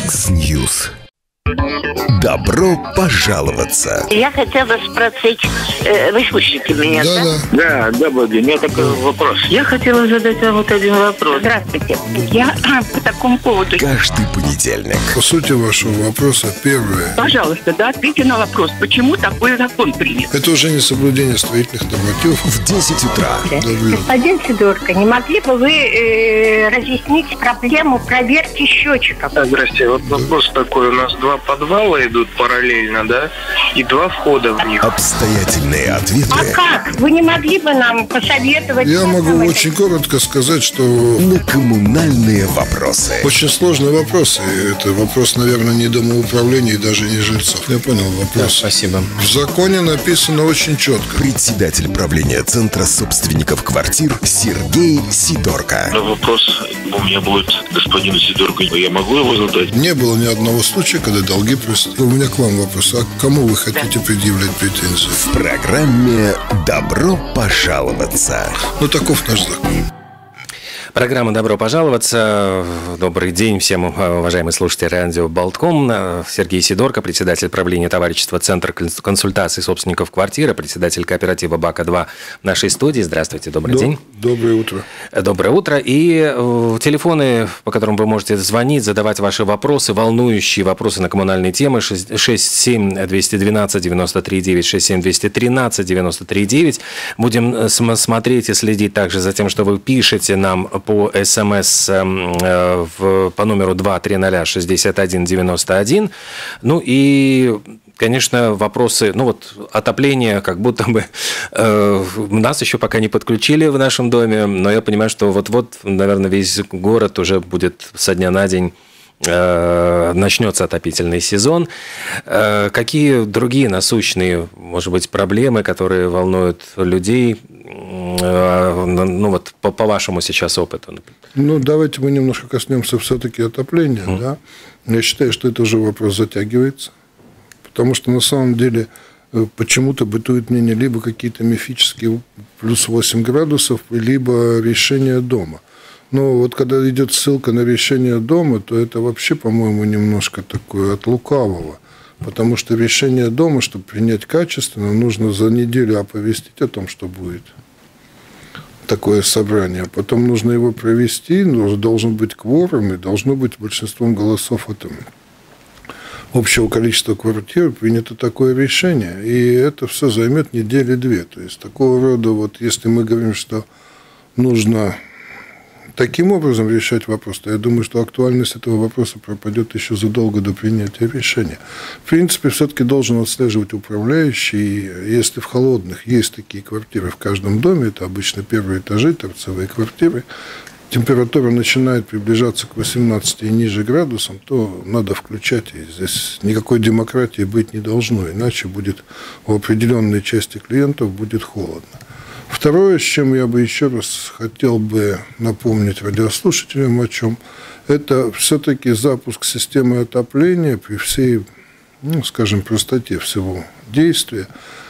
Яндекс.Ньюс. Добро пожаловаться. Я хотела спросить, вы слышите меня, да? Да, добрый день. У меня такой вопрос. Я хотела задать вам вот один вопрос. Здравствуйте. Я по такому поводу... Каждый понедельник. По сути вашего вопроса, первое. Пожалуйста, да, ответьте на вопрос, почему такой закон принят? Это уже не соблюдение строительных нормативов. В 10 утра. Господин Сидорко, не могли бы вы разъяснить проблему проверки счетчиков? Здрасте. Вот вопрос такой. У нас два подвала идут параллельно, да? И два входа в них. Обстоятельные ответы. А как? Вы не могли бы нам посоветовать? Я могу очень коротко сказать, что... На коммунальные вопросы. Очень сложный вопрос. И это вопрос, наверное, не домоуправления и даже не жильцов. Я понял вопрос. Да, спасибо. В законе написано очень четко. Председатель правления Центра собственников квартир Сергей Сидорко. Вопрос у меня будет господину Сидорко. Я могу его задать? Не было ни одного случая, когда долги просто... У меня к вам вопрос. А к кому вы хотите предъявлять претензии? В программе «Добро пожаловаться». Ну, таков наш закон. Программа «Добро пожаловаться». Добрый день всем, уважаемые слушатели радио Болтком. Сергей Сидорко, председатель правления товарищества «Центр консультаций собственников квартиры», председатель кооператива «Бака-2» в нашей студии. Здравствуйте, добрый день. Доброе утро. Доброе утро. И телефоны, по которым вы можете звонить, задавать ваши вопросы, волнующие вопросы на коммунальные темы: 67-212-93-9, 67-213-93-9. Будем смотреть и следить также за тем, что вы пишете нам по СМС по номеру 2306191. Ну и, конечно, вопросы, отопление, как будто бы нас еще пока не подключили в нашем доме, но я понимаю, что вот-вот, наверное, весь город уже будет со дня на день начнется отопительный сезон. Какие другие насущные, может быть, проблемы, которые волнуют людей, по вашему сейчас опыту? Давайте мы немножко коснемся все-таки отопления. Да? Я считаю, что это уже вопрос затягивается, потому что на самом деле почему-то бытует мнение либо какие-то мифические плюс 8 градусов, либо решение дома. Но вот когда идет ссылка на решение дома, то это вообще, по-моему, немножко такое от лукавого. Потому что решение дома, чтобы принять качественно, нужно за неделю оповестить о том, что будет такое собрание. Потом нужно его провести, должен быть кворум, и должно быть большинством голосов от общего количества квартир принято такое решение. И это все займет недели-две. То есть такого рода, если мы говорим, что нужно таким образом решать вопрос, то я думаю, что актуальность этого вопроса пропадет еще задолго до принятия решения. В принципе, все-таки должен отслеживать управляющий. Если в холодных есть такие квартиры в каждом доме, это обычно первые этажи, торцевые квартиры, температура начинает приближаться к 18 и ниже градусам, то надо включать. И здесь никакой демократии быть не должно, иначе будет у определенной части клиентов будет холодно. Второе, с чем я бы еще раз хотел бы напомнить радиослушателям о чем, это все-таки запуск системы отопления при всей, простоте всего действия.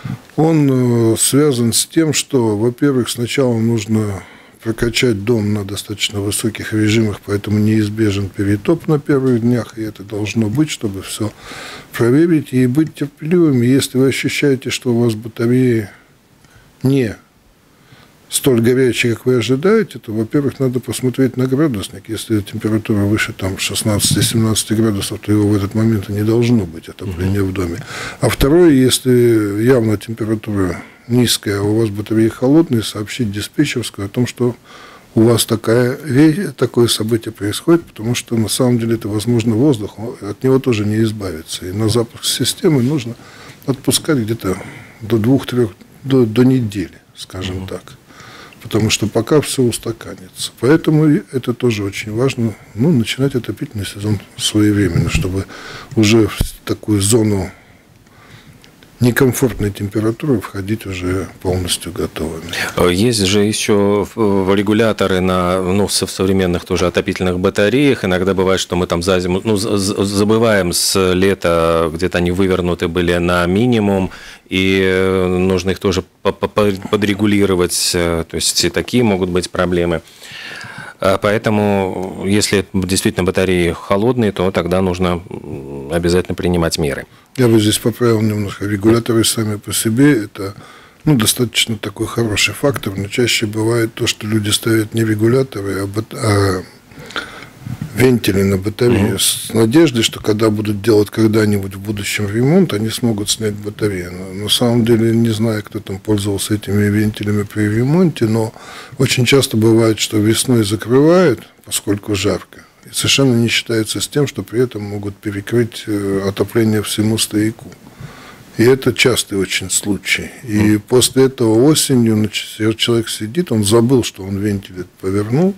Он связан с тем, что, во-первых, сначала нужно прокачать дом на достаточно высоких режимах, поэтому неизбежен перетоп на первых днях, и это должно быть, чтобы все проверить и быть терпеливыми. Если вы ощущаете, что у вас батареи не столь горячие, как вы ожидаете, то, во-первых, надо посмотреть на градусник. Если температура выше 16-17 градусов, то его в этот момент и не должно быть, отопления в доме. А второе, если явно температура низкая, а у вас батареи холодные, сообщить диспетчерскую о том, что у вас такое событие происходит, потому что на самом деле это, возможно, воздух, от него тоже не избавиться. И на запуск системы нужно отпускать где-то до 2-3, до недели, скажем так. Потому что пока все устаканится. Поэтому это тоже очень важно, начинать отопительный сезон своевременно, чтобы уже в такую зону некомфортной температуры входить уже полностью готовыми. Есть же еще регуляторы в современных тоже отопительных батареях. Иногда бывает, что мы там за зиму забываем с лета, где-то они вывернуты были на минимум, и нужно их тоже подрегулировать. То есть и такие могут быть проблемы. Поэтому, если действительно батареи холодные, то тогда нужно обязательно принимать меры. Я бы здесь поправил немножко. Регуляторы сами по себе – это достаточно такой хороший фактор, но чаще бывает то, что люди ставят не регуляторы, а вентили на батарее с надеждой, что когда будут делать когда-нибудь в будущем ремонт, они смогут снять батарею. Но на самом деле, не знаю, кто там пользовался этими вентилями при ремонте, но очень часто бывает, что весной закрывают, поскольку жарко, и совершенно не считается с тем, что при этом могут перекрыть отопление всему стояку. И это частый очень случай. И после этого осенью человек сидит, он забыл, что он вентиль повернул,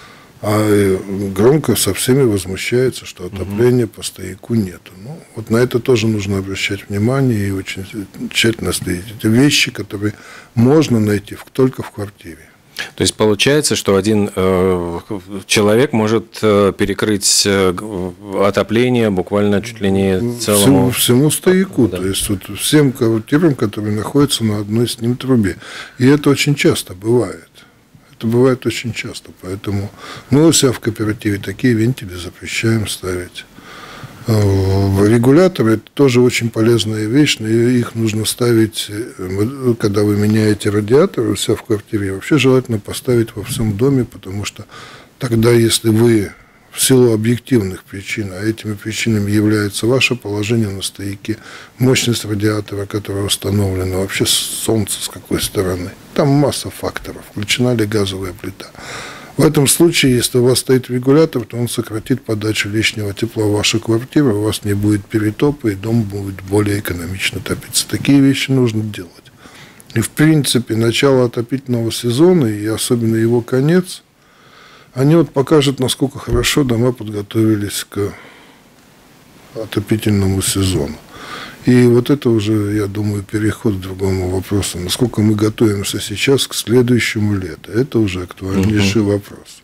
а громко со всеми возмущается, что отопления по стояку нету. Вот на это тоже нужно обращать внимание и очень тщательно следить. Это вещи, которые можно найти только в квартире. То есть получается, что один человек может перекрыть отопление буквально чуть ли не целому... Всему стояку, да. То есть всем квартирам, которые находятся на одной с ним трубе. И это очень часто бывает. Это бывает очень часто, поэтому мы у себя в кооперативе такие вентили запрещаем ставить. Регуляторы – это тоже очень полезная вещь, но их нужно ставить, когда вы меняете радиатор у себя в квартире, вообще желательно поставить во всем доме, потому что тогда, если вы в силу объективных причин, а этими причинами является ваше положение на стояке, мощность радиатора, которая установлена, вообще солнце с какой стороны. Там масса факторов, включена ли газовая плита. В этом случае, если у вас стоит регулятор, то он сократит подачу лишнего тепла в вашу квартиру, у вас не будет перетопа, и дом будет более экономично топиться. Такие вещи нужно делать. И, в принципе, начало отопительного сезона, и особенно его конец, они покажут, насколько хорошо дома подготовились к отопительному сезону. И вот это уже, я думаю, переход к другому вопросу. Насколько мы готовимся сейчас к следующему лету. Это уже актуальнейший вопрос.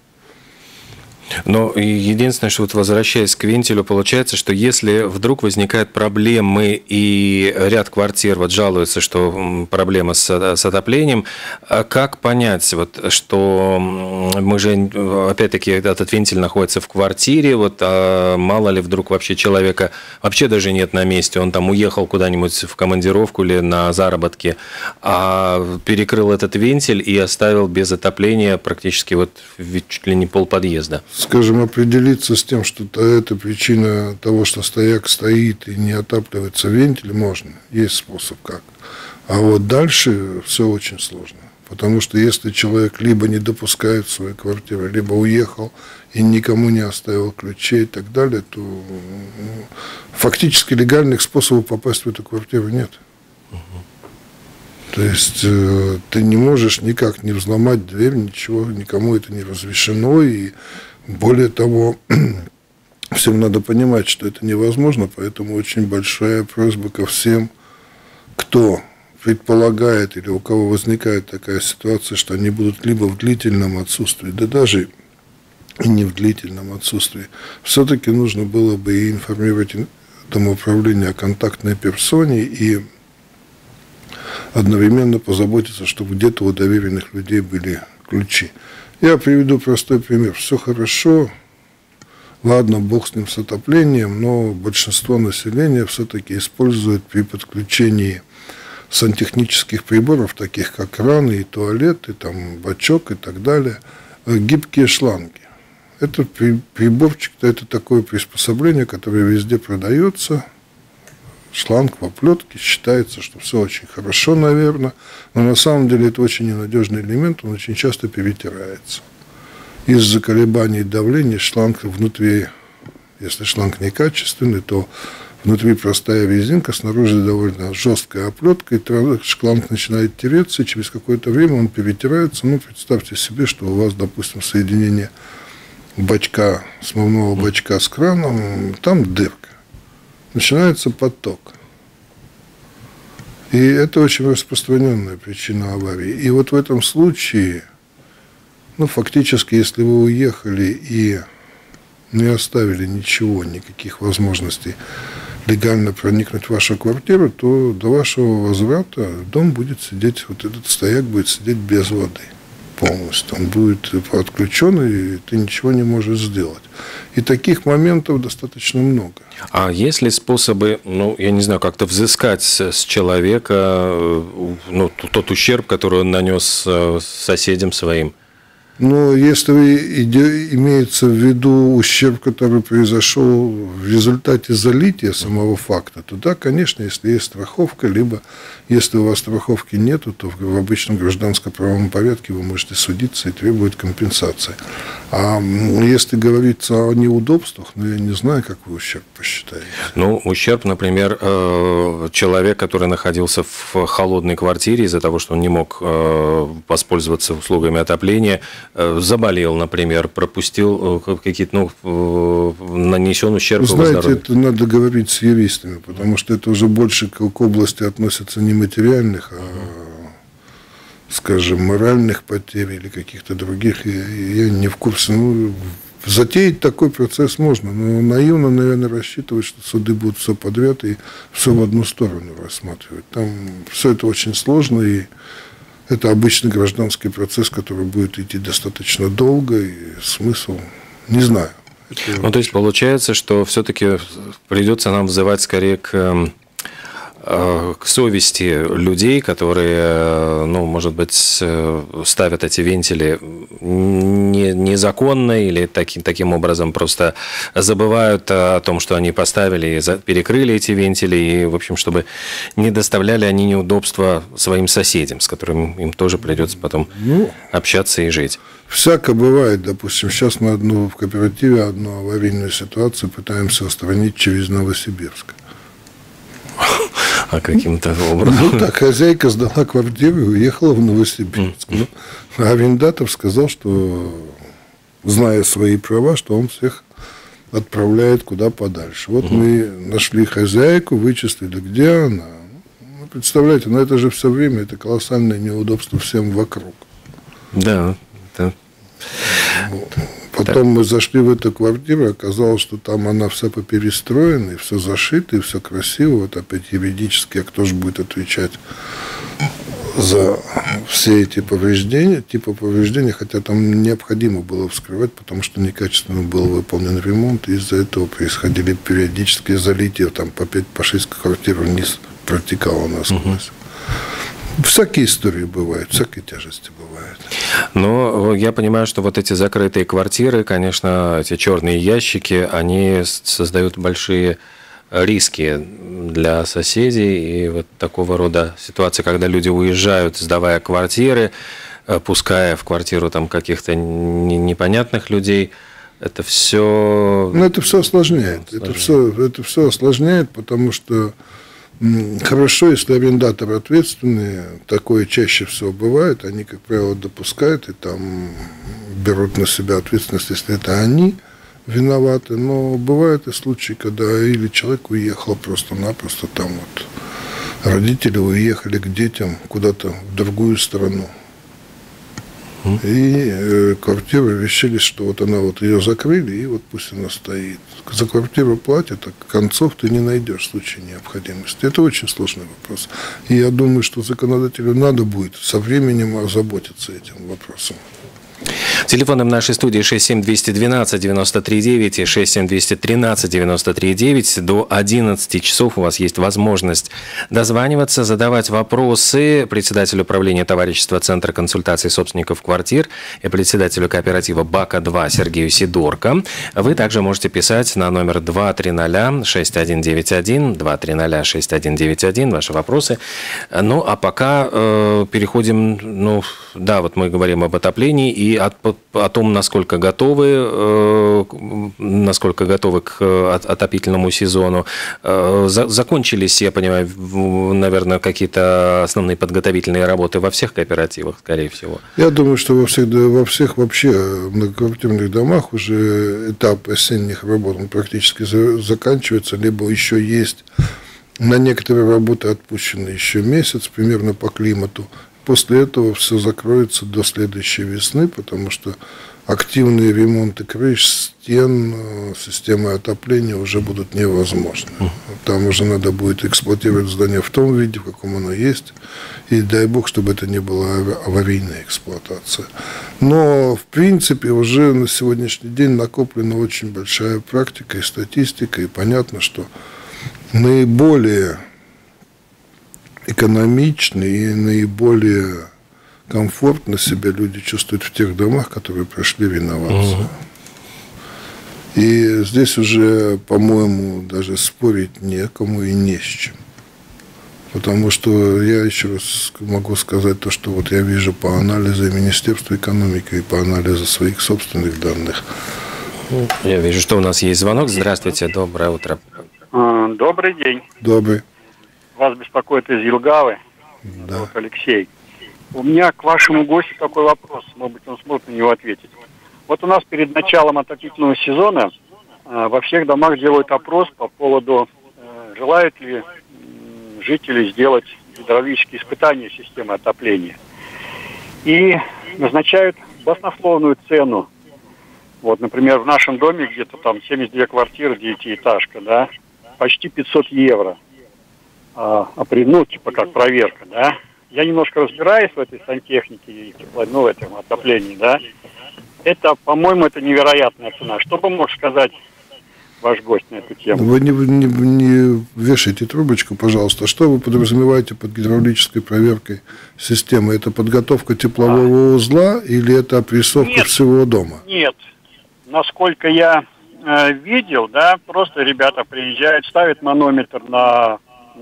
Но единственное, что возвращаясь к вентилю, получается, что если вдруг возникают проблемы и ряд квартир жалуются, что проблема с отоплением, как понять, что мы же, опять-таки, этот вентиль находится в квартире, а мало ли вдруг вообще человека вообще даже нет на месте, он там уехал куда-нибудь в командировку или на заработки, а перекрыл этот вентиль и оставил без отопления практически чуть ли не полподъезда. Скажем, определиться с тем, что это причина того, что стояк стоит и не отапливается вентиль, можно. Есть способ как. А вот дальше все очень сложно. Потому что если человек либо не допускает в свою квартиру, либо уехал и никому не оставил ключей и так далее, то фактически легальных способов попасть в эту квартиру нет. То есть ты не можешь никак не взломать дверь, ничего, никому это не разрешено. И более того, всем надо понимать, что это невозможно, поэтому очень большая просьба ко всем, кто предполагает или у кого возникает такая ситуация, что они будут либо в длительном отсутствии, да даже и не в длительном отсутствии, все-таки нужно было бы и информировать домоуправление о контактной персоне и одновременно позаботиться, чтобы где-то у доверенных людей были ключи. Я приведу простой пример. Все хорошо, ладно, бог с ним с отоплением, но большинство населения все-таки использует при подключении сантехнических приборов, таких как краны и туалеты, там, бачок и так далее, гибкие шланги. Этот приборчик, это такое приспособление, которое везде продается. Шланг в оплетке, считается, что все очень хорошо, наверное, но на самом деле это очень ненадежный элемент, он очень часто перетирается. Из-за колебаний давления шланг внутри, если шланг некачественный, то внутри простая резинка, снаружи довольно жесткая оплетка, и шланг начинает тереться, и через какое-то время он перетирается. Представьте себе, что у вас, допустим, соединение бачка, смывного бачка с краном, там дырка. Начинается поток. И это очень распространенная причина аварии. И в этом случае, фактически, если вы уехали и не оставили ничего, никаких возможностей легально проникнуть в вашу квартиру, то до вашего возврата дом будет сидеть, этот стояк будет сидеть без воды. полностью. Он будет отключен, и ты ничего не можешь сделать. И таких моментов достаточно много. А есть ли способы, я не знаю, как-то взыскать с человека тот ущерб, который он нанес соседям своим? Но если имеется в виду ущерб, который произошел в результате залития самого факта, то да, конечно, если есть страховка, либо если у вас страховки нету, то в обычном гражданско-правовом порядке вы можете судиться и требовать компенсации. А если говорится о неудобствах, я не знаю, как вы ущерб посчитаете. Ущерб, например, человек, который находился в холодной квартире из-за того, что он не мог воспользоваться услугами отопления, заболел, например, пропустил какие-то, нанесен ущерб его здоровью. Знаете, это надо говорить с юристами, потому что это уже больше к области относится не материальных, а, скажем, моральных потерь или каких-то других. Я не в курсе. Затеять такой процесс можно, но наивно, наверное, рассчитывать, что суды будут все подряд и все в одну сторону рассматривать. Там все это очень сложно, и это обычный гражданский процесс, который будет идти достаточно долго, и смысл, не знаю. То есть получается, что все-таки придется нам взывать скорее к совести людей, которые, может быть, ставят эти вентили незаконно или таким образом просто забывают о том, что они поставили и перекрыли эти вентили, и, в общем, чтобы не доставляли они неудобства своим соседям, с которыми им тоже придется потом общаться и жить. Всяко бывает. Допустим, сейчас мы в кооперативе одну аварийную ситуацию пытаемся устранить через Новосибирск. А каким-то образом? Так, хозяйка сдала квартиру и уехала в Новосибирск. А арендатор сказал, что, зная свои права, что он всех отправляет куда подальше. Вот мы нашли хозяйку, вычислили, где она. Представляете, это же все время, это колоссальное неудобство всем вокруг. Да. Потом мы зашли в эту квартиру, оказалось, что там она вся поперестроена, и все зашито, и все красиво. Вот опять юридически, а кто же будет отвечать за все эти повреждения, хотя там необходимо было вскрывать, потому что некачественно был выполнен ремонт, и из-за этого происходили периодические залития, там по 5-6 квартир вниз протекало насквозь. Всякие истории бывают, всякие тяжести бывают. Но я понимаю, что вот эти закрытые квартиры, конечно, эти черные ящики, они создают большие риски для соседей. И вот такого рода ситуации, когда люди уезжают, сдавая квартиры, пуская в квартиру там каких-то непонятных людей, это все... это все осложняет. Это все осложняет, потому что хорошо, если арендаторы ответственные, такое чаще всего бывает, они, как правило, допускают и там берут на себя ответственность, если это они виноваты. Но бывают и случаи, когда или человек уехал просто-напросто, там родители уехали к детям куда-то в другую страну. И квартиру решили, что она ее закрыли, и пусть она стоит. За квартиру платят, а концов ты не найдешь в случае необходимости. Это очень сложный вопрос. И я думаю, что законодателю надо будет со временем озаботиться этим вопросом. Телефоном нашей студии 67212-93-9 и 67213-93-9. До 11 часов у вас есть возможность дозваниваться, задавать вопросы председателю правления товарищества Центра консультаций собственников квартир и председателю кооператива БАКа-2 Сергею Сидорко. Вы также можете писать на номер 230-6191, 230-6191, ваши вопросы. А пока переходим, мы говорим об отоплении и о том, насколько готовы к отопительному сезону. Закончились, я понимаю, наверное, какие-то основные подготовительные работы во всех кооперативах, скорее всего. Я думаю, что во всех вообще многоквартирных домах уже этап осенних работ практически заканчивается, либо еще есть на некоторые работы отпущены еще месяц, примерно по климату. После этого все закроется до следующей весны, потому что активные ремонты крыш, стен, системы отопления уже будут невозможны. Там уже надо будет эксплуатировать здание в том виде, в каком оно есть, и дай бог, чтобы это не была аварийная эксплуатация. Но, в принципе, уже на сегодняшний день накоплена очень большая практика и статистика, и понятно, что наиболее экономичные и наиболее комфортно себя люди чувствуют в тех домах, которые прошли реновацию. И здесь уже, по-моему, даже спорить некому и не с чем. Потому что я еще раз могу сказать то, что вот я вижу по анализу Министерства экономики и по анализу своих собственных данных. Я вижу, что у нас есть звонок. Здравствуйте, доброе утро. Добрый день. Добрый. Вас беспокоит из Елгавы. Да. Вот Алексей. У меня к вашему гостю такой вопрос. Может быть, он сможет на него ответить. Вот у нас перед началом отопительного сезона во всех домах делают опрос по поводу, желают ли жители сделать гидравлические испытания системы отопления. И назначают баснословную цену. Вот, например, в нашем доме где-то там 72 квартиры, 9-этажка, да, почти 500 евро. Ну, типа как проверка, да. Я немножко разбираюсь в этой сантехнике и в этом отоплении, да. Это, по-моему, это невероятная цена. Что бы мог сказать ваш гость на эту тему? Вы не вешайте трубочку, пожалуйста. Что вы подразумеваете под гидравлической проверкой системы? Это подготовка теплового узла или это опрессовка всего дома? Нет. Насколько я видел, да, просто ребята приезжают, ставят манометр на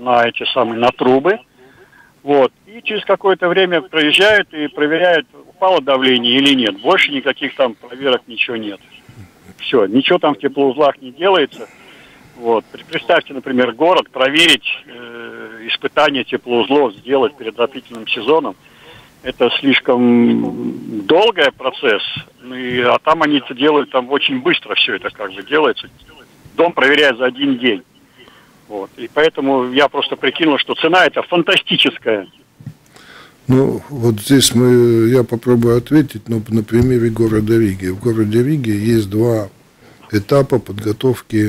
трубы, вот, и через какое-то время проезжают и проверяют, упало давление или нет. Больше никаких там проверок, ничего нет. Все, ничего там в теплоузлах не делается. Вот. Представьте, например, город, проверить испытание теплоузлов, сделать перед отопительным сезоном. Это слишком долгий процесс, а там они это делают там очень быстро, все это как бы делается. Дом проверяют за один день. Вот. И поэтому я просто прикинул, что цена это фантастическая. Ну, вот здесь я попробую ответить, но на примере города Риги. В городе Риге есть два этапа подготовки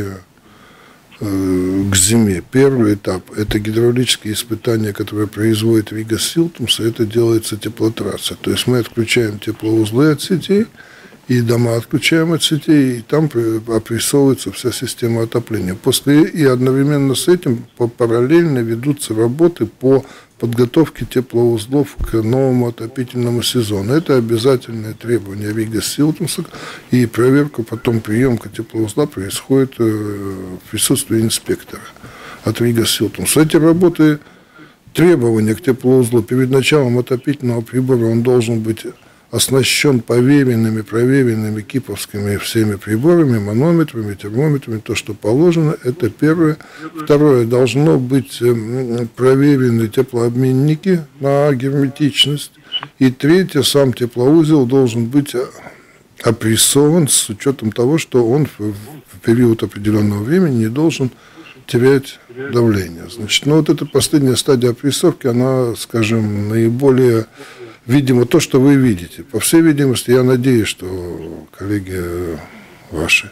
к зиме. Первый этап – это гидравлические испытания, которые производит Рига Силтумс, это делается теплотрасса. То есть мы отключаем теплоузлы от сетей, и дома отключаем от сетей, и там опрессовывается вся система отопления. И одновременно с этим параллельно ведутся работы по подготовке теплоузлов к новому отопительному сезону. Это обязательное требование Рига Силтумса, и проверка, потом приемка теплоузла происходит в присутствии инспектора от Рига Силтумса. Эти работы, требования к теплоузлу перед началом отопительного прибора, он должен быть оснащен проверенными киповскими всеми приборами, манометрами, термометрами, то, что положено, это первое. Второе, должно быть проверены теплообменники на герметичность. И третье, сам теплоузел должен быть опрессован с учетом того, что он в период определенного времени не должен терять давление. Значит, вот эта последняя стадия опрессовки, она, скажем, наиболее... Видимо, то, что вы видите. По всей видимости, я надеюсь, что коллеги ваши...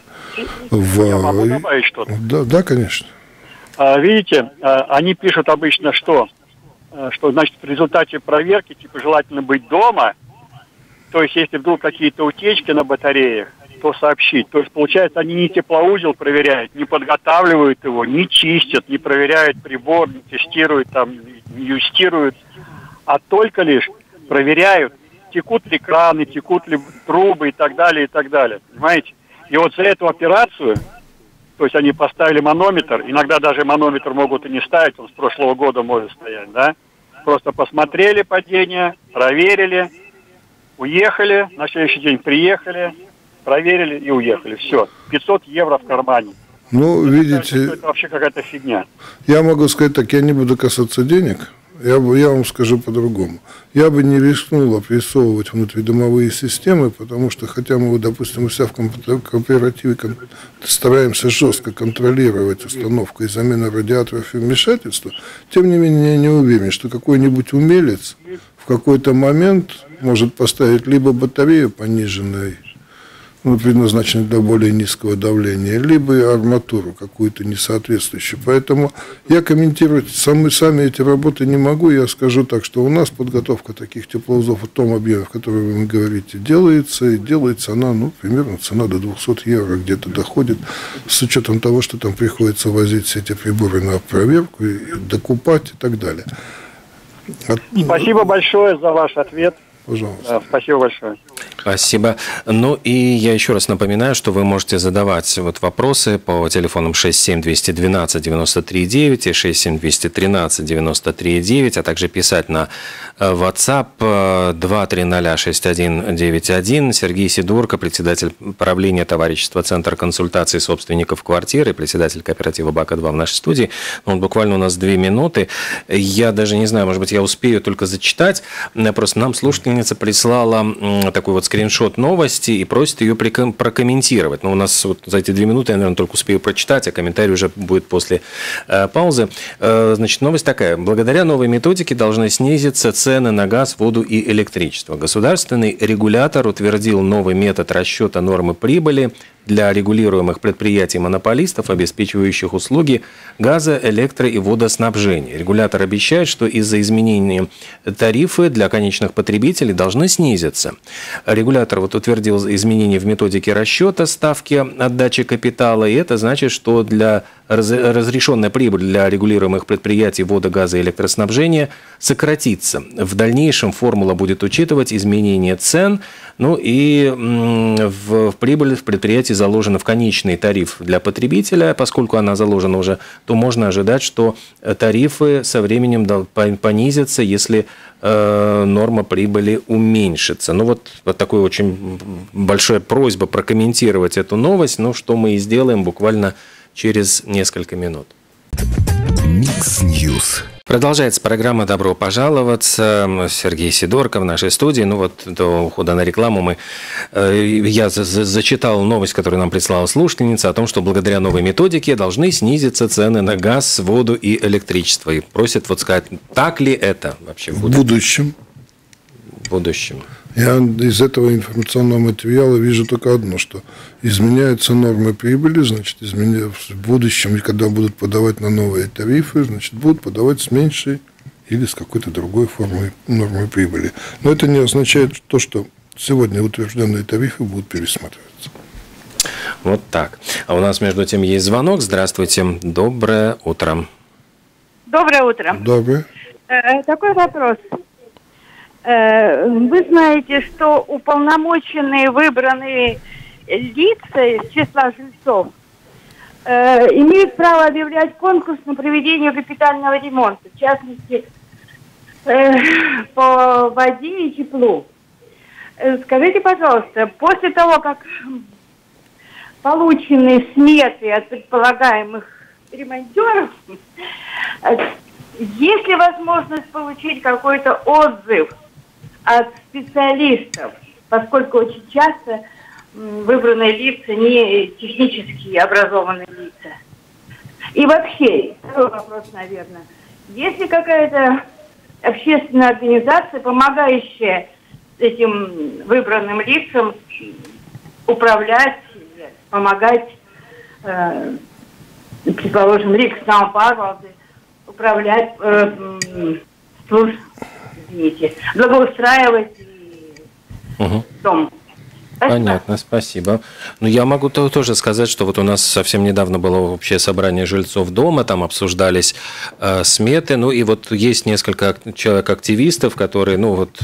Я могу добавить что-то? Да, конечно. Видите, они пишут обычно, что значит, в результате проверки, типа, желательно быть дома, то есть, если вдруг какие-то утечки на батареях, то сообщить. То есть, получается, они не теплоузел проверяют, не подготавливают его, не чистят, не проверяют прибор, не тестируют, там, не юстируют, а только лишь проверяют, текут ли краны, текут ли трубы и так далее, понимаете? И вот за эту операцию, то есть они поставили манометр, иногда даже манометр могут и не ставить, он с прошлого года может стоять, да? Просто посмотрели падение, проверили, уехали, на следующий день приехали, проверили и уехали. Все, 500 евро в кармане. Ну, видите... Это вообще какая-то фигня. Я могу сказать так, я не буду касаться денег. Я вам скажу по-другому. Я бы не рискнул опрессовывать внутридомовые системы, потому что, хотя мы, допустим, у себя в кооперативе стараемся жестко контролировать установку и замену радиаторов и вмешательства, тем не менее я не уверен, что какой-нибудь умелец в какой-то момент может поставить либо батарею пониженной предназначенные для более низкого давления, либо арматуру какую-то несоответствующую. Поэтому я комментировать сами эти работы не могу. Я скажу так, что у нас подготовка таких теплоузлов в том объеме, в котором вы говорите, делается. И делается она, примерно цена до 200 евро где-то доходит, с учетом того, что там приходится возить все эти приборы на проверку, и докупать и так далее. Спасибо большое за ваш ответ. Пожалуйста. Спасибо большое. Спасибо. Ну и я еще раз напоминаю, что вы можете задавать вопросы по телефонам 67-212-93-9 и 67-213-93-9, а также писать на WhatsApp 2306191. Сергей Сидорко, председатель правления товарищества «Центр консультаций собственников квартир» и председатель кооператива «Бака-2» в нашей студии. Буквально у нас 2 минуты. Я даже не знаю, может быть, я успею только зачитать. Просто нам слушательница прислала такой вот скриншот новости и просит ее прокомментировать. Но у нас вот за эти 2 минуты я, наверное, только успею прочитать, а комментарий уже будет после паузы. Значит, новость такая. Благодаря новой методике должны снизиться цены на газ, воду и электричество. Государственный регулятор утвердил новый метод расчета нормы прибыли для регулируемых предприятий-монополистов, обеспечивающих услуги газа, электро- и водоснабжения. Регулятор обещает, что из-за изменения тарифы для конечных потребителей должны снизиться. Регулятор утвердил изменения в методике расчета ставки отдачи капитала, и это значит, что для разрешенная прибыль для регулируемых предприятий вода, газа и электроснабжения сократится. В дальнейшем формула будет учитывать изменение цен, и в прибыль в предприятии заложена в конечный тариф для потребителя, поскольку она заложена уже, то можно ожидать, что тарифы со временем понизятся, если норма прибыли уменьшится. Вот такая очень большая просьба прокомментировать эту новость, что мы и сделаем буквально через несколько минут. Микс Ньюс. Продолжается программа «Добро пожаловаться». Сергей Сидорко в нашей студии. До ухода на рекламу я зачитал новость, которую нам прислала слушательница, о том, что благодаря новой методике должны снизиться цены на газ, воду и электричество. И просят сказать, так ли это вообще будет? В будущем. В будущем. Я из этого информационного материала вижу только одно, что изменяются нормы прибыли, значит, в будущем, когда будут подавать на новые тарифы, значит, будут подавать с меньшей или с какой-то другой формой нормы прибыли. Но это не означает то, что сегодня утвержденные тарифы будут пересматриваться. Вот так. А у нас, между тем, есть звонок. Здравствуйте. Доброе утро. Доброе утро. Доброе. Такой вопрос. Вы знаете, что уполномоченные выбранные лица из числа жильцов имеют право объявлять конкурс на проведение капитального ремонта, в частности, по воде и теплу. Скажите, пожалуйста, после того, как получены сметы от предполагаемых ремонтеров, есть ли возможность получить какой-то отзыв от специалистов, поскольку очень часто выбранные лица не технически образованные лица. И вообще, второй вопрос, наверное. Есть ли какая-то общественная организация, помогающая этим выбранным лицам управлять, помогать, предположим, Рикснау Парвалды, управлять, благоустраивать дом? Спасибо. Понятно, спасибо. Я могу тоже сказать, что у нас совсем недавно было общее собрание жильцов дома, там обсуждались сметы, и есть несколько человек-активистов, которые,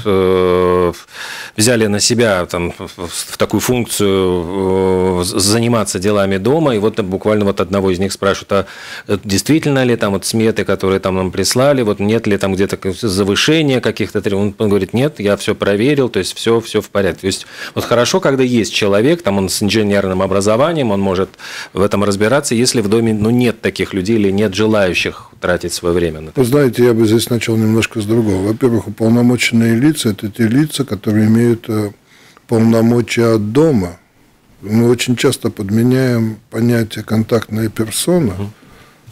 взяли на себя в такую функцию заниматься делами дома, и буквально одного из них спрашивают, а действительно ли там сметы, которые там нам прислали, нет ли там где-то завышения каких-то, он говорит, нет, я все проверил, то есть все в порядке. То есть хорошо, когда есть человек, он с инженерным образованием, он может в этом разбираться, если в доме нет таких людей или нет желающих тратить свое время на это. Вы знаете, я бы здесь начал немножко с другого. Во-первых, уполномоченные лица – это те лица, которые имеют полномочия от дома. Мы очень часто подменяем понятие «контактная персона»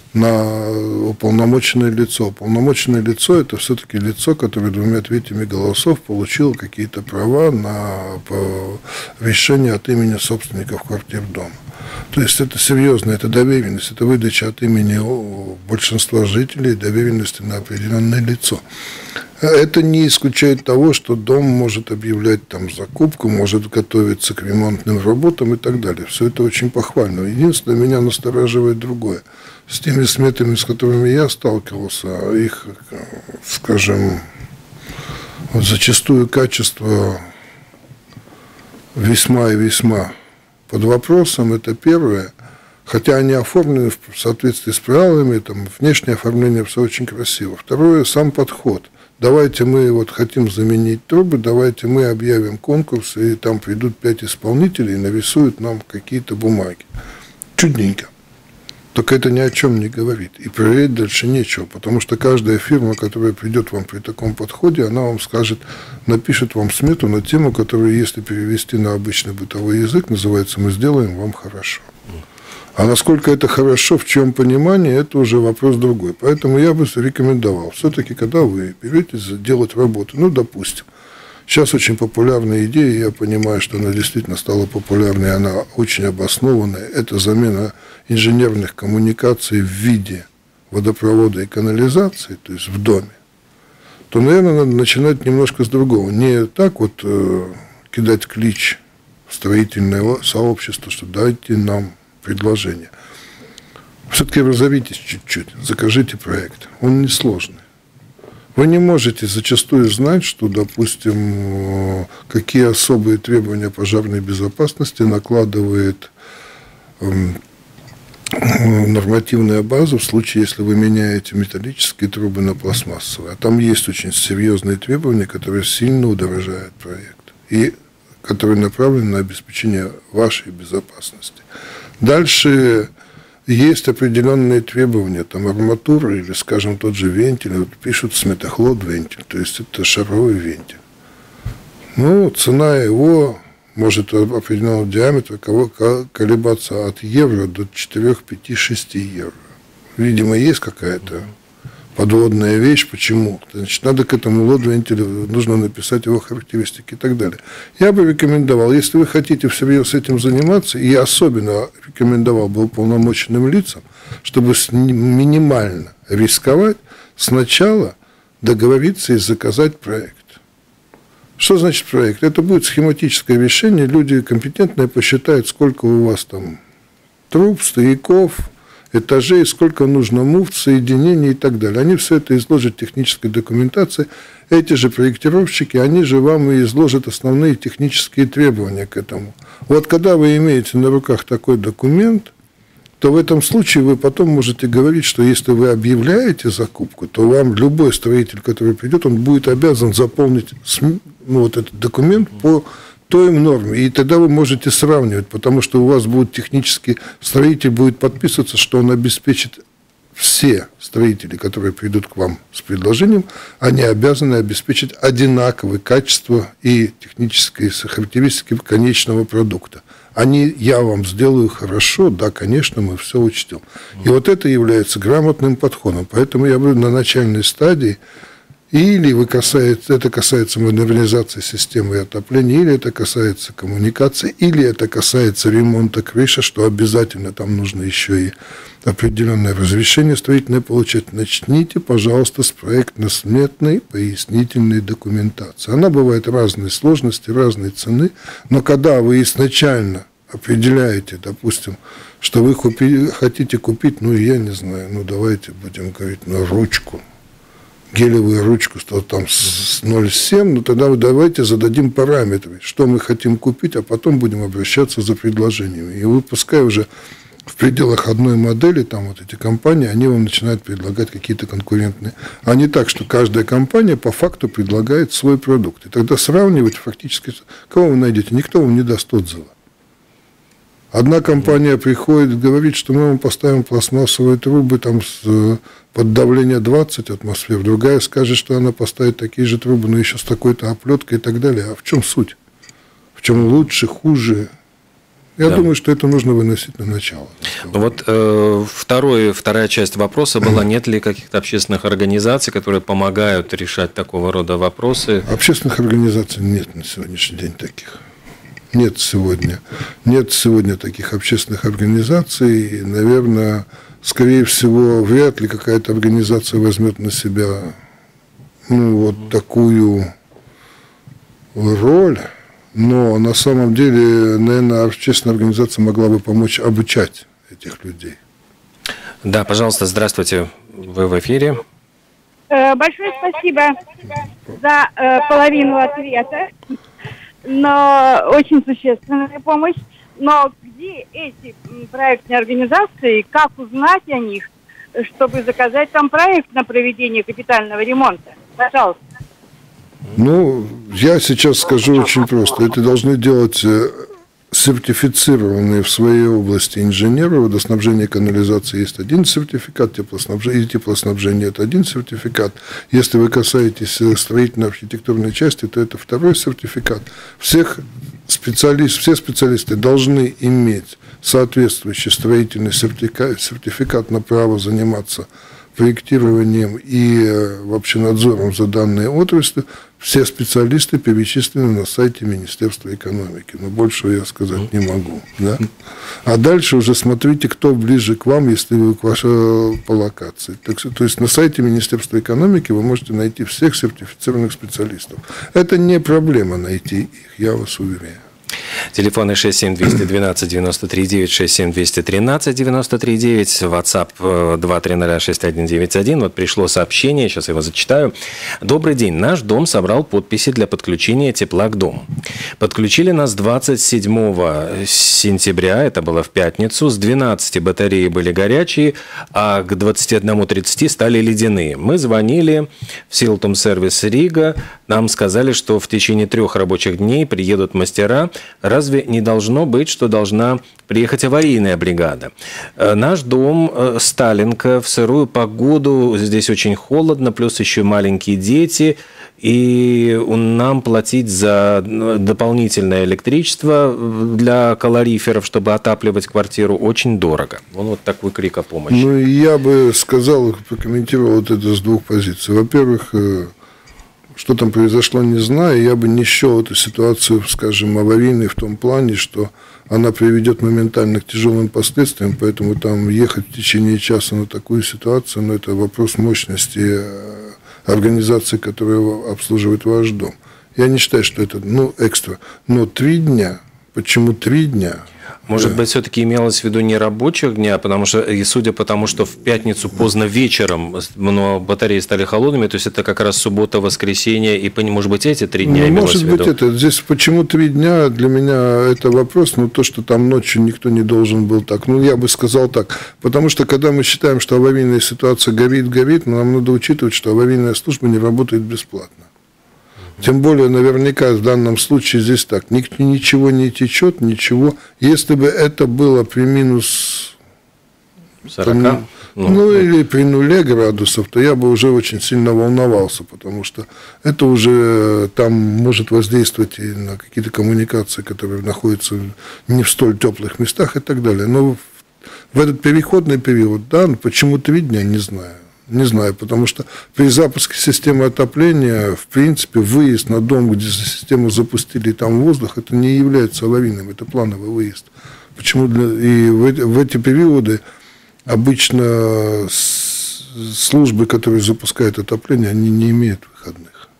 на уполномоченное лицо. Уполномоченное лицо – это все-таки лицо, которое 2/3 голосов получило какие-то права на решение от имени собственников квартир дома. То есть это серьезно, это доверенность, это выдача от имени большинства жителей доверенности на определенное лицо. Это не исключает того, что дом может объявлять там закупку, может готовиться к ремонтным работам и так далее. Все это очень похвально. Единственное, меня настораживает другое. С теми сметами, с которыми я сталкивался, их, скажем, зачастую качество весьма и весьма под вопросом, это первое. Хотя они оформлены в соответствии с правилами, там, внешнее оформление, все очень красиво. Второе, сам подход. Давайте мы вот хотим заменить трубы, давайте мы объявим конкурс, и там придут 5 исполнителей и нарисуют нам какие-то бумаги. Чудненько. Только это ни о чем не говорит. И проверять дальше нечего, потому что каждая фирма, которая придет вам при таком подходе, она вам скажет, напишет вам смету на тему, которую, если перевести на обычный бытовой язык, называется «Мы сделаем вам хорошо». А насколько это хорошо, в чем понимание, это уже вопрос другой. Поэтому я бы рекомендовал, все-таки, когда вы беретесь делать работу, ну, допустим, сейчас очень популярная идея, я понимаю, что она действительно стала популярной, она очень обоснованная, это замена инженерных коммуникаций в виде водопровода и канализации, то есть в доме, то, наверное, надо начинать немножко с другого. Не так вот кидать клич в строительное сообщество, что дайте нам предложение. Все-таки разовитесь чуть-чуть, закажите проект. Он несложный. Вы не можете зачастую знать, что, допустим, какие особые требования пожарной безопасности накладывает нормативная база в случае, если вы меняете металлические трубы на пластмассовые. А там есть очень серьезные требования, которые сильно удорожают проект и которые направлены на обеспечение вашей безопасности. Дальше есть определенные требования, там арматура или, скажем, тот же вентиль, вот пишут сметохлод вентиль, то есть это шаровой вентиль. Ну, цена его может определенного диаметра колебаться от евро до 4, 5, 6 евро. Видимо, есть какая-то подводная вещь. Почему? Значит, надо к этому лот-вентилю, нужно написать его характеристики и так далее. Я бы рекомендовал, если вы хотите всерьез этим заниматься, и особенно рекомендовал бы уполномоченным лицам, чтобы минимально рисковать, сначала договориться и заказать проект. Что значит проект? Это будет схематическое решение, люди компетентные посчитают, сколько у вас там труб, стояков, этажей, сколько нужно муфт, соединений и так далее. Они все это изложат в технической документации. Эти же проектировщики, они же вам и изложат основные технические требования к этому. Вот когда вы имеете на руках такой документ, то в этом случае вы потом можете говорить, что если вы объявляете закупку, то вам любой строитель, который придет, он будет обязан заполнить вот этот документ по той норме. И тогда вы можете сравнивать, потому что у вас будет технический строитель будет подписываться, что он обеспечит все строители, которые придут к вам с предложением, они обязаны обеспечить одинаковое качество и технические характеристики конечного продукта. Я вам сделаю хорошо, да, конечно, мы все учтем. И вот это является грамотным подходом. Поэтому я бы на начальной стадии или это касается модернизации системы отопления, или это касается коммуникации, или это касается ремонта крыши, что обязательно там нужно еще и определенное разрешение строительное получать. Начните, пожалуйста, с проектно-сметной пояснительной документации. Она бывает разной сложности, разной цены, но когда вы изначально определяете, допустим, что вы хотите купить, я не знаю, давайте будем говорить, ручку, гелевую ручку, что там с 0,7, тогда давайте зададим параметры, что мы хотим купить, а потом будем обращаться за предложениями. И выпуская уже в пределах одной модели, там вот эти компании, они вам начинают предлагать какие-то конкурентные. А не так, что каждая компания по факту предлагает свой продукт. И тогда сравнивать фактически, кого вы найдете, никто вам не даст отзыва. Одна компания приходит, говорит, что мы вам поставим пластмассовые трубы там под давление 20 атмосфер. Другая скажет, что она поставит такие же трубы, но еще с такой-то оплеткой и так далее. А в чем суть? В чем лучше, хуже? Я думаю, что это нужно выносить на начало. Ну вот вторая часть вопроса была, нет ли каких-то общественных организаций, которые помогают решать такого рода вопросы? Общественных организаций нет на сегодняшний день таких. Нет сегодня таких общественных организаций. И, наверное, скорее всего, вряд ли какая-то организация возьмет на себя вот такую роль. Но на самом деле, наверное, общественная организация могла бы помочь обучать этих людей. Да, пожалуйста, здравствуйте. Вы в эфире. Большое спасибо за половину ответа, но очень существенная помощь. Но где эти проектные организации, как узнать о них, чтобы заказать там проект на проведение капитального ремонта? Пожалуйста. Я сейчас скажу очень просто. Это должны делать сертифицированные в своей области инженеры. Водоснабжение и канализации есть один сертификат, теплоснабжение – это один сертификат. Если вы касаетесь строительно-архитектурной части, то это второй сертификат. Все специалисты должны иметь соответствующий строительный сертификат на право заниматься проектированием и вообще надзором за данной отраслью. Все специалисты перечислены на сайте Министерства экономики. Но большего я сказать не могу. Да? А дальше уже смотрите, кто ближе к вам, если вы по локации. То есть на сайте Министерства экономики вы можете найти всех сертифицированных специалистов. Это не проблема найти их, я вас уверяю. Телефоны 67212-93-9, 67213-93-9, WhatsApp 2306191. Вот пришло сообщение, сейчас я его зачитаю. Добрый день. Наш дом собрал подписи для подключения тепла к дому. Подключили нас 27 сентября, это было в пятницу. С 12 батареи были горячие, а к 21:30 стали ледяные. Мы звонили в Силтум Сервис Рига. Нам сказали, что в течение 3 рабочих дней приедут мастера. Разве не должно быть, что должна приехать аварийная бригада? Наш дом Сталинка, в сырую погоду, здесь очень холодно, плюс еще маленькие дети, и нам платить за дополнительное электричество для калориферов, чтобы отапливать квартиру, очень дорого. Вот такой крик о помощи. Я бы сказал, прокомментировал это с двух позиций. Во-первых, что там произошло, не знаю. Я бы не счел эту ситуацию, скажем, аварийной в том плане, что она приведет моментально к тяжелым последствиям, поэтому там ехать в течение часа на такую ситуацию, это вопрос мощности организации, которая обслуживает ваш дом. Я не считаю, что это экстра. Но 3 дня, почему 3 дня? Может быть, все-таки имелось в виду не рабочих дня, потому что, и судя по тому, что в пятницу поздно вечером батареи стали холодными, то есть это как раз суббота, воскресенье, и, может быть, эти 3 дня имелось в виду? Может быть, здесь почему 3 дня, для меня это вопрос, то, что там ночью никто не должен был так, я бы сказал так, потому что, когда мы считаем, что аварийная ситуация горит, нам надо учитывать, что аварийная служба не работает бесплатно. Тем более, наверняка, в данном случае здесь так. Ничего не течет, ничего. Если бы это было при минус 40? Или при 0 градусов, то я бы уже очень сильно волновался, потому что это уже там может воздействовать и на какие-то коммуникации, которые находятся не в столь теплых местах и так далее. Но в этот переходный период, почему 3 дня, не знаю. Не знаю, потому что при запуске системы отопления, в принципе, выезд на дом, где систему запустили, и там воздух, это не является аварийным, это плановый выезд. Почему? И в эти периоды обычно службы, которые запускают отопление, они не имеют выходных.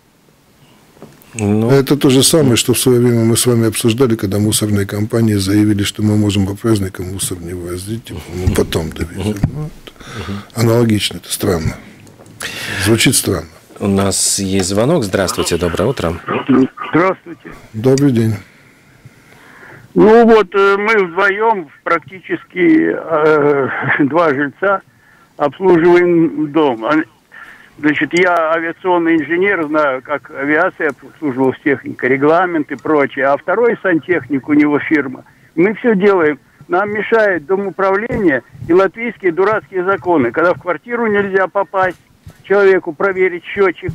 Это то же самое, что в свое время мы с вами обсуждали, когда мусорные компании заявили, что мы можем по праздникам мусор не возить, мы потом довезем. Аналогично, это странно. Звучит странно. У нас есть звонок. Здравствуйте, доброе утро. Здравствуйте. Добрый день. Мы вдвоем, практически 2 жильца, обслуживаем дом. Значит, я авиационный инженер, знаю, как авиация обслуживалась, техника, регламент и прочее. А второй сантехник, у него фирма. Мы все делаем. Нам мешает домоуправление и латвийские дурацкие законы, когда в квартиру нельзя попасть, человеку проверить счетчик.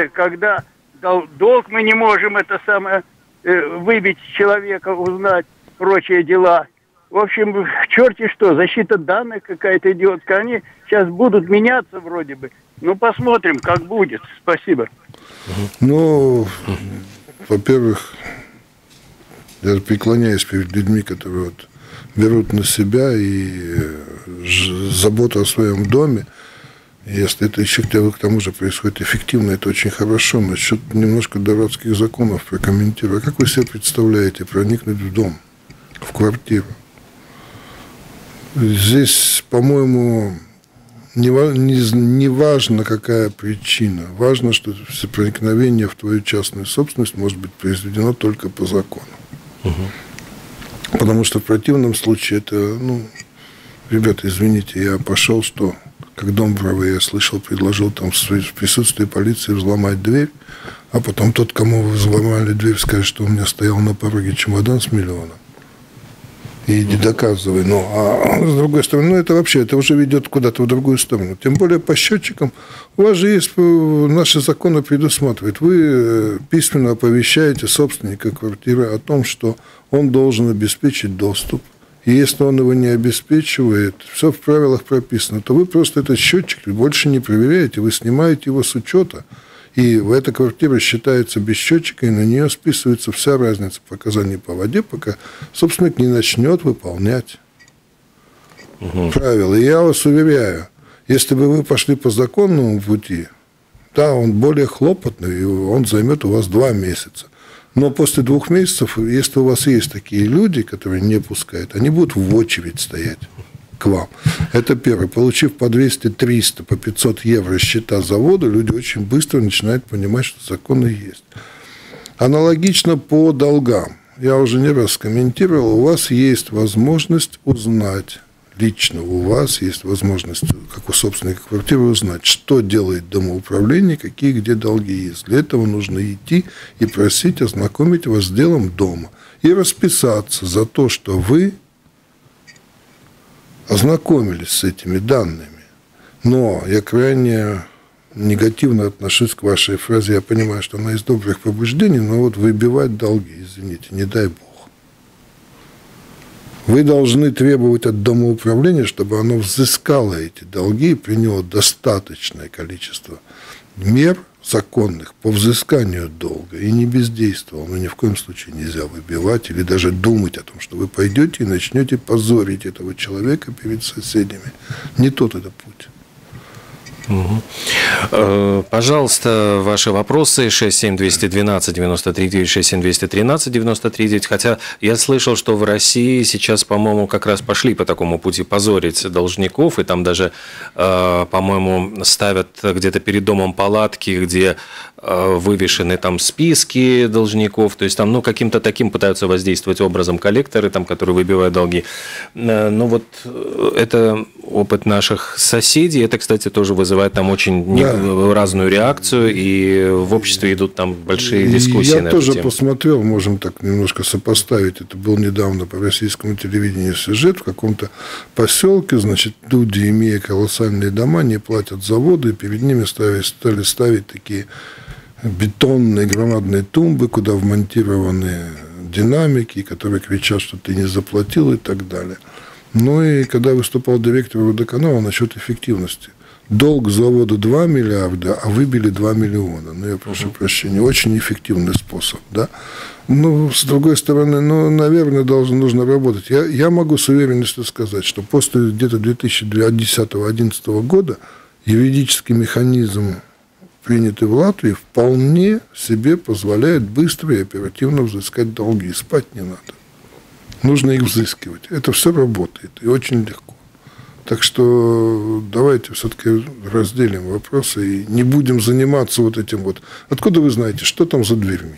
Когда долг мы не можем выбить человека, узнать. прочие дела. В общем, черти что, защита данных какая-то идиотская. Они сейчас будут меняться вроде бы. Ну, посмотрим, как будет. Спасибо. Ну, во-первых, я преклоняюсь перед людьми, которые вот берут на себя и заботу о своем доме. Если это еще к тому же происходит эффективно, это очень хорошо. Насчет немножко дурацких законов прокомментирую. А как вы себе представляете проникнуть в дом, в квартиру? Здесь, по-моему, не важно, какая причина. Важно, что проникновение в твою частную собственность может быть произведено только по закону. Угу. Потому что в противном случае это, ну, ребята, извините, я пошел, что, как Домброва, я слышал, предложил там в присутствии полиции взломать дверь, а потом тот, кому вы взломали дверь, скажет, что у меня стоял на пороге чемодан с миллионом. И иди доказывай. Ну, а с другой стороны, ну, это вообще, это уже ведет куда-то в другую сторону. Тем более по счетчикам. У вас же есть, наши законы предусматривают. Вы письменно оповещаете собственника квартиры о том, что он должен обеспечить доступ. И если он его не обеспечивает, все в правилах прописано, то вы просто этот счетчик больше не проверяете, вы снимаете его с учета. И эта квартира считается без счетчика, и на нее списывается вся разница показаний по воде, пока собственник не начнет выполнять правила. И я вас уверяю, если бы вы пошли по законному пути, да, он более хлопотный, и он займет у вас 2 месяца. Но после 2 месяцев, если у вас есть такие люди, которые не пускают, они будут в очередь стоять к вам. Это первое. Получив по 200, 300, по 500 евро счета за воду, люди очень быстро начинают понимать, что законы есть. Аналогично по долгам. Я уже не раз комментировал, у вас есть возможность узнать, лично у вас есть возможность, как у собственника квартиры, узнать, что делает домоуправление, какие где долги есть. Для этого нужно идти и просить ознакомить вас с делом дома и расписаться за то, что вы ознакомились с этими данными. Но я крайне негативно отношусь к вашей фразе. Я понимаю, что она из добрых побуждений, но вот выбивать долги, извините, не дай бог. Вы должны требовать от домоуправления, чтобы оно взыскало эти долги и приняло достаточное количество мер законных по взысканию долга и не бездействовал. Но ни в коем случае нельзя выбивать или даже думать о том, что вы пойдете и начнете позорить этого человека перед соседями. Не тот это путь. Угу. Пожалуйста, ваши вопросы 67212-93-9, 67213-93-9. Хотя я слышал, что в России сейчас, по-моему, как раз пошли по такому пути позорить должников, и там даже, по-моему, ставят где-то перед домом палатки, где вывешены там списки должников, то есть там, ну, каким-то таким пытаются воздействовать образом коллекторы, там, которые выбивают долги. Ну, вот это опыт наших соседей, это, кстати, тоже вызывает там очень разную реакцию, и в обществе идут там большие дискуссии на эту тему. Я тоже посмотрел, можем так немножко сопоставить, это был недавно по российскому телевидению сюжет, в каком-то поселке, значит, люди, имея колоссальные дома, не платят за воду, и перед ними стали ставить такие бетонные громадные тумбы, куда вмонтированы динамики, которые кричат, что ты не заплатил и так далее. Ну и когда выступал директор водоканала насчет эффективности. Долг за воду 2 миллиарда, а выбили 2 миллиона. Ну, я прошу прощения, очень эффективный способ, да. Ну, с другой стороны, ну, наверное, нужно работать. Я могу с уверенностью сказать, что после где-то 2010-2011 года юридический механизм, принятый в Латвии, вполне себе позволяет быстро и оперативно взыскать долги. Спать не надо. Нужно их взыскивать. Это все работает и очень легко. Так что давайте все-таки разделим вопросы и не будем заниматься вот этим вот. Откуда вы знаете, что там за дверьми?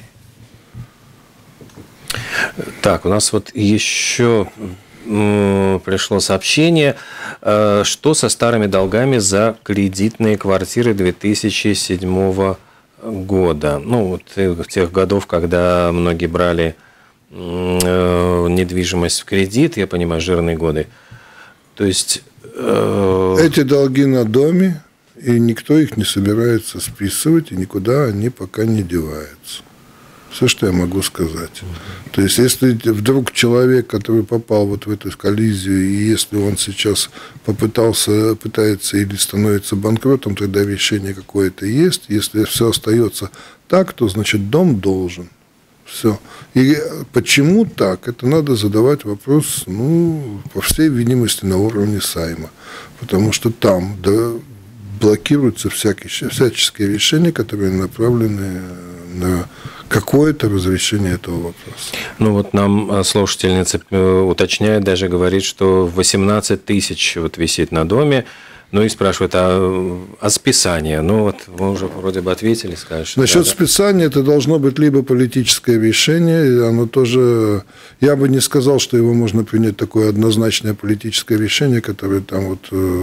Так, у нас вот еще пришло сообщение, что со старыми долгами за кредитные квартиры 2007 года. Ну, вот тех годов, когда многие брали недвижимость в кредит, я понимаю, жирные годы. То есть эти долги на доме, и никто их не собирается списывать, и никуда они пока не деваются. Все, что я могу сказать. То есть, если вдруг человек, который попал вот в эту коллизию, и если он сейчас пытается или становится банкротом, тогда решение какое-то есть. Если все остается так, то, значит, дом должен. Все. И почему так? Это надо задавать вопрос, по всей видимости, на уровне Сайма. Потому что там блокируются всяческие решения, которые направлены на какое-то разрешение этого вопроса. Нам слушательница уточняет, даже говорит, что 18 тысяч висит на доме, и спрашивает, а списание? Мы уже вроде бы ответили, сказали, что... Насчет списания это должно быть либо политическое решение, оно тоже... Я бы не сказал, что его можно принять такое однозначное политическое решение, которое там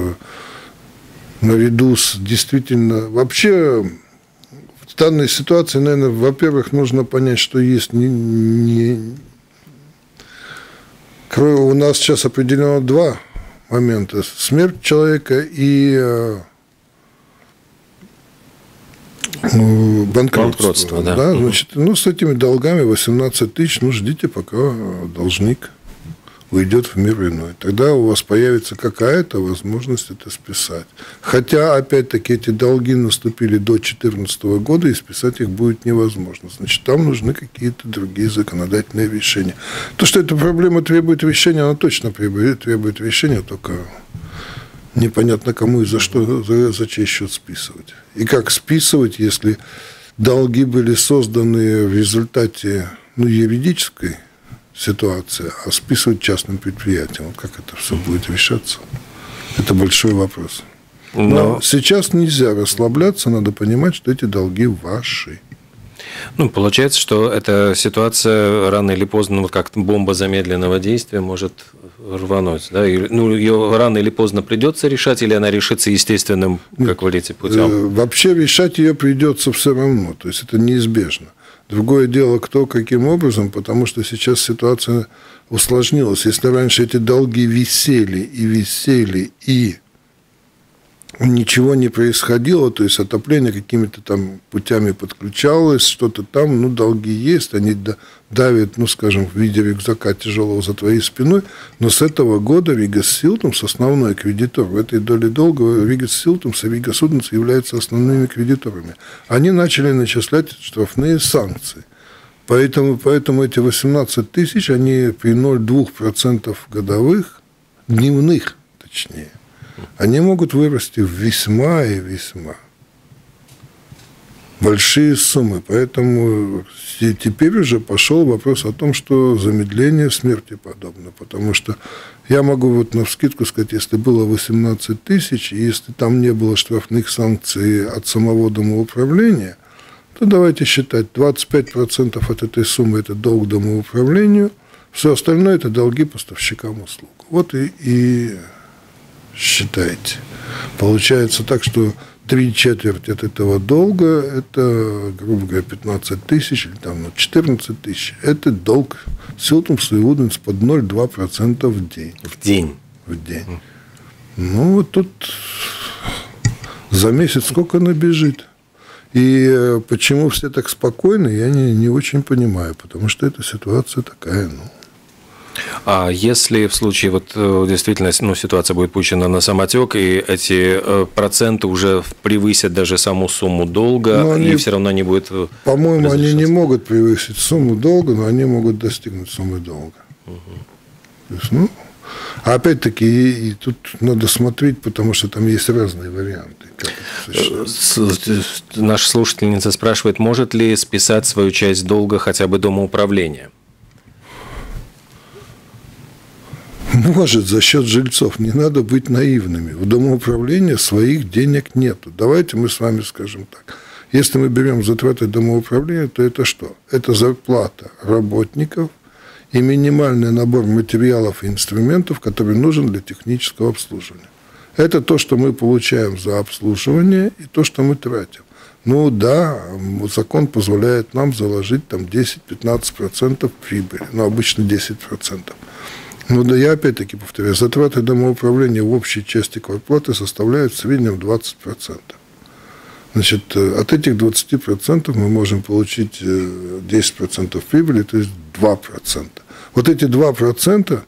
наряду с действительно... Вообще... В данной ситуации, наверное, во-первых, нужно понять, что есть у нас сейчас определено два момента. Смерть человека и банкротство. Да? Значит, с этими долгами 18 тысяч, ждите, пока должник уйдет в мир иной. Тогда у вас появится какая-то возможность это списать. Хотя, опять-таки, эти долги наступили до 2014 года, и списать их будет невозможно. Значит, там нужны какие-то другие законодательные решения. То, что эта проблема требует решения, она точно требует решения, только непонятно кому и за что, за чей счет списывать. И как списывать, если долги были созданы в результате юридической ситуация, а списывать частным предприятиям. Как это все будет решаться? Это большой вопрос. Но сейчас нельзя расслабляться, надо понимать, что эти долги ваши. Получается, что эта ситуация рано или поздно, как бомба замедленного действия, может рвануть. Да? Ее рано или поздно придется решать, или она решится естественным, как вы говорите, путем? Вообще решать ее придется все равно. То есть это неизбежно. Другое дело, кто каким образом, потому что сейчас ситуация усложнилась. Если раньше эти долги висели, и ничего не происходило, то есть отопление какими-то там путями подключалось, что-то там, долги есть, они давят, скажем, в виде рюкзака тяжелого за твоей спиной, но с этого года Рига Силтумс, основной кредитор в этой доле долга, Рига Силтумс и Рига Суденс являются основными кредиторами. Они начали начислять штрафные санкции. Поэтому эти 18 тысяч, они при 0,2% годовых, дневных, точнее, они могут вырасти в весьма и весьма большие суммы. Поэтому теперь уже пошел вопрос о том, что замедление смерти подобно. Потому что я могу навскидку сказать, если было 18 тысяч, и если там не было штрафных санкций от самого домоуправления, то давайте считать, 25% от этой суммы – это долг домоуправлению, все остальное – это долги поставщикам услуг. Вот и считайте. Получается так, что 3/4 от этого долга, это, грубо говоря, 15 тысяч, или 14 тысяч, это долг Силтумс и Уденс под 0,2% в день. В день. Тут за месяц сколько набежит? И почему все так спокойны, я не очень понимаю, потому что эта ситуация такая, А если в случае действительно ситуация будет пущена на самотек, и эти проценты уже превысят даже саму сумму долга, и все равно не будет... По-моему, они не могут превысить сумму долга, но они могут достигнуть суммы долга. То есть, а опять-таки, и тут надо смотреть, потому что там есть разные варианты. Наша слушательница спрашивает, может ли списать свою часть долга хотя бы домоуправления? Может, за счет жильцов. Не надо быть наивными. У домоуправления своих денег нету. Давайте мы с вами скажем так. Если мы берем затраты домоуправления, то это что? Это зарплата работников и минимальный набор материалов и инструментов, который нужен для технического обслуживания. Это то, что мы получаем за обслуживание, и то, что мы тратим. Закон позволяет нам заложить 10-15% прибыли, обычно 10%. Я опять-таки повторяю, затраты домоуправления в общей части квартплаты составляют в среднем 20%. Значит, от этих 20% мы можем получить 10% прибыли, то есть 2%. Вот эти 2%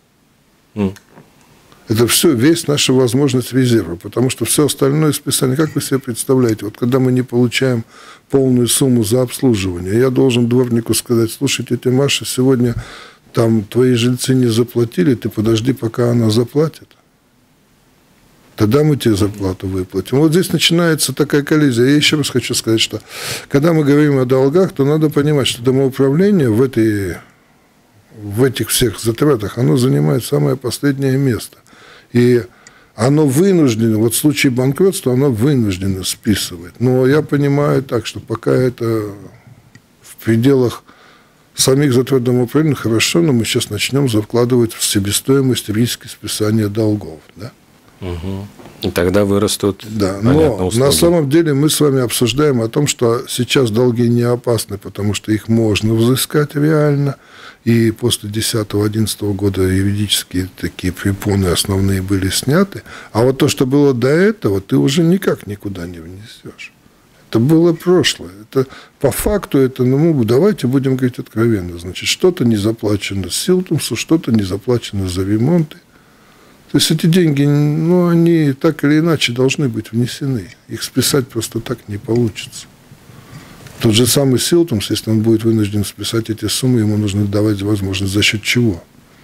это все, весь наша возможность резерва, потому что все остальное списание, как вы себе представляете, вот когда мы не получаем полную сумму за обслуживание, я должен дворнику сказать: слушайте, тетя Маша, сегодня там твои жильцы не заплатили, ты подожди, пока она заплатит. Тогда мы тебе зарплату выплатим. Вот здесь начинается такая коллизия. Я еще раз хочу сказать, что когда мы говорим о долгах, то надо понимать, что домоуправление в этих всех затратах, оно занимает самое последнее место. И оно вынуждено, вот в случае банкротства, оно вынуждено списывать. Но я понимаю так, что пока это в пределах самих затрат домоуправления, хорошо, но мы сейчас начнем закладывать в себестоимость риски списания долгов. Да? Угу. И тогда вырастут, да, понятно, но услуги. На самом деле мы с вами обсуждаем о том, что сейчас долги не опасны, потому что их можно взыскать реально. И после 2010-2011 года юридические такие препоны основные были сняты. А вот то, что было до этого, ты уже никак никуда не внесешь. Это было прошлое. Это, по факту, это, давайте будем говорить откровенно. Значит, что-то не заплачено с Силтумсу, что-то не заплачено за ремонты. То есть эти деньги, они так или иначе должны быть внесены. Их списать просто так не получится. Тот же самый Силтумс, если он будет вынужден списать эти суммы, ему нужно давать возможность, за счет чего?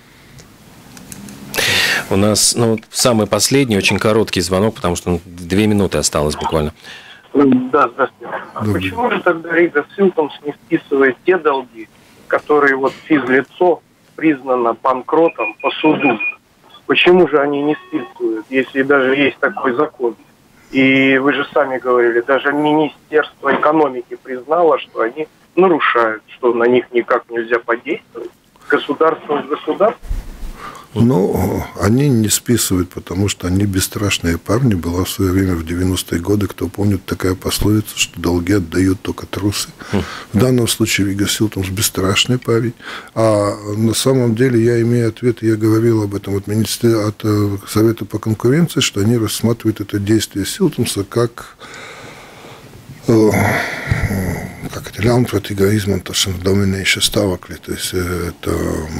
У нас самый последний, очень короткий звонок, потому что 2 минуты осталось буквально. Да, здравствуйте. А почему же тогда Рига Силтумс не списывает те долги, которые физлицо признано банкротом по суду? Почему же они не списывают, если даже есть такой закон? И вы же сами говорили, даже Министерство экономики признало, что они нарушают, что на них никак нельзя подействовать. Государство с государством. Они не списывают, потому что они бесстрашные парни. Была в свое время в 90-е годы, кто помнит, такая пословица, что долги отдают только трусы. В данном случае Рига Силтумс бесстрашный парень. А на самом деле я имею ответ, я говорил об этом от Совета по конкуренции, что они рассматривают это действие Силтумса как ļaunprātīga izmantošana dominējuša stāvoklī. То есть это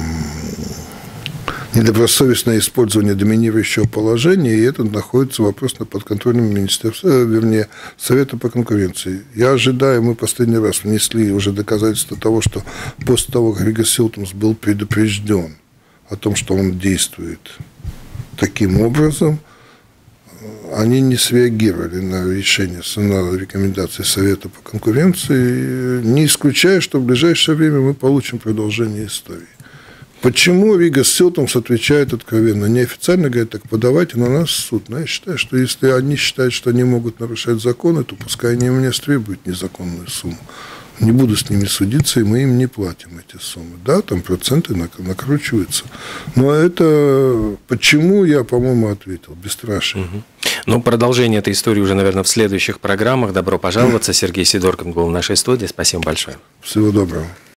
недобросовестное использование доминирующего положения, и это находится вопрос на подконтрольном министерстве, Совета по конкуренции. Я ожидаю, мы последний раз внесли уже доказательства того, что после того, как Рига Силтумс был предупрежден о том, что он действует таким образом, они не среагировали на решение, на рекомендации Совета по конкуренции, не исключая, что в ближайшее время мы получим продолжение истории. Почему Рига Силтумс отвечает откровенно? Неофициально говорит, так подавайте на нас в суд. Но я считаю, что если они считают, что они могут нарушать законы, то пускай они у меня требуют незаконную сумму. Не буду с ними судиться, и мы им не платим эти суммы. Да, там проценты накручиваются. Но это почему, я, по-моему, ответил. Бесстрашие. Продолжение этой истории уже, наверное, в следующих программах. Добро пожаловаться. Сергей Сидоркин был в нашей студии. Спасибо большое. Всего доброго.